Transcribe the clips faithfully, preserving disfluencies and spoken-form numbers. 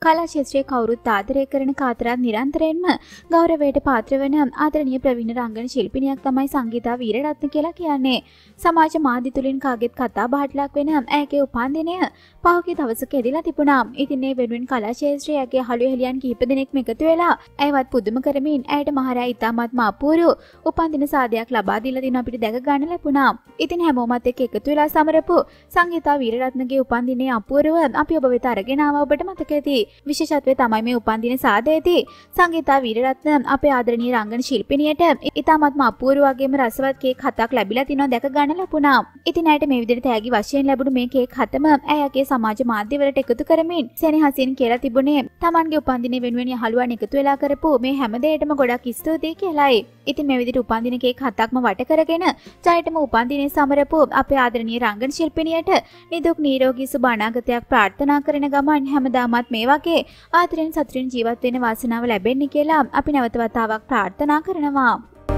කලා ක්ෂේත්‍රයේ කවුරුත් ආදරය කරන කාතරත් නිරන්තරයෙන්ම ගෞරවයට පාත්‍ර වන ආදරණීය ප්‍රවීණ රංගන ශිල්පිනියක් තමයි සංගීතා වීරරත්න කියලා කියන්නේ. සමාජ මාධ්‍ය තුලින් කාගෙත් කතා බහට ලක් වෙන ඇයගේ උපන්දිනය පහුගිය දවසක එදිලා තිබුණා. ඉතින් මේ වෙනුවෙන් කලා ක්ෂේත්‍රයේ ඇගේ හළු හෙළියන් කිහිප දෙනෙක්ම එකතු වෙලා ඇයවත් පුදුම කරමින් ඇයට මහරෑ ඉතාමත්ම අපූර්ව උපන්දින සාදයක් ලබා දීලා දින අපිට දැක ගන්න ලැබුණා. ඉතින් හැමෝමත් එක්ක එකතු වෙලා සමරපු සංගීතා වීරරත්නගේ උපන්දිනයේ අපූර්ව අපි ඔබ වෙත අරගෙන ආවා. ඔබට මතක ඇති විශේෂත්වය තමයි මේ උපන්දින සාදයේදී සංගීතා වීරරත්න අපේ ආදරණීය රංගන ශිල්පිනියට ඉතාමත්ම අපූර්ව වගේම රසවත් කේක් හතක් ලැබිලා තිනවා දැක ගන්න ලැබුණා. ඉතින් ඇයට මේ විදිහට තෑගි වශයෙන් ලැබුණු මේ කේක් හතම ඇයගේ සමාජ මාධ්‍ය වලට එකතු කරමින් සෙනෙහසින් කියලා තිබුණේ තමන්ගේ උපන්දිනය වෙනුවෙන් යහළුවන් එකතු වෙලා කරපු මේ හැම දෙයකටම ගොඩක් ස්තුතියි කියලායි. ඉතින් මේ විදිහට උපන්දින කේක් හතක්ම වට කරගෙන ජයටම උපන්දිනේ සමරපු අපේ ආදරණීය රංගන ශිල්පිනියට නිදුක් නිරෝගී සුබ අනාගතයක් ප්‍රාර්ථනා කරන ගමන් හැමදාමත් මේ වගේ ආදරෙන් සතුටින් ජීවත් වෙන්න වාසනාව ලැබෙන්න කියලා අපි නැවත වතාවක් ප්‍රාර්ථනා කරනවා.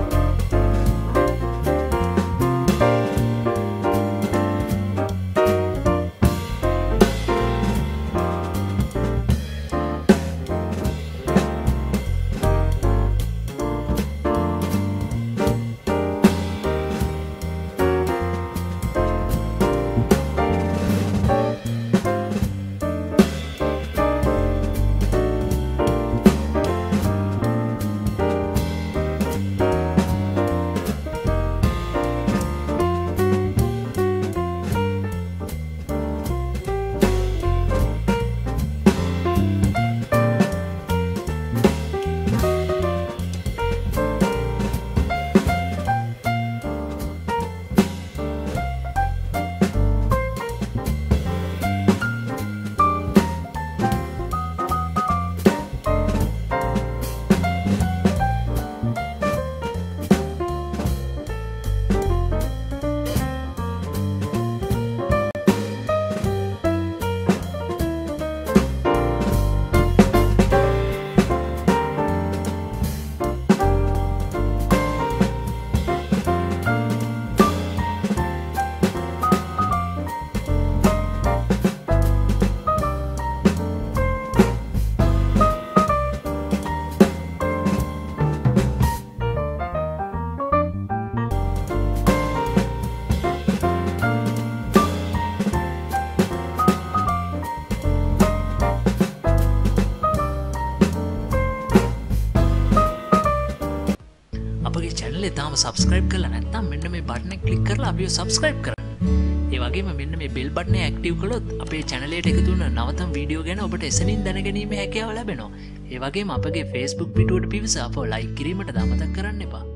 තාම subscribe කරලා නැත්නම් මෙන්න මේ බටන් එක ක්ලික් කරලා අපිව subscribe කරන්න. ඒ වගේම මෙන්න මේ bell button එක active කළොත් අපේ channel එකට එකතු වෙන නවතම වීඩියෝ ගැන ඔබට එසනින් දැනගැනීමේ හැකියාව ලැබෙනවා. ඒ වගේම අපගේ Facebook පිටුවට පිවිස අපව like කිරීමට අමතක කරන්න එපා.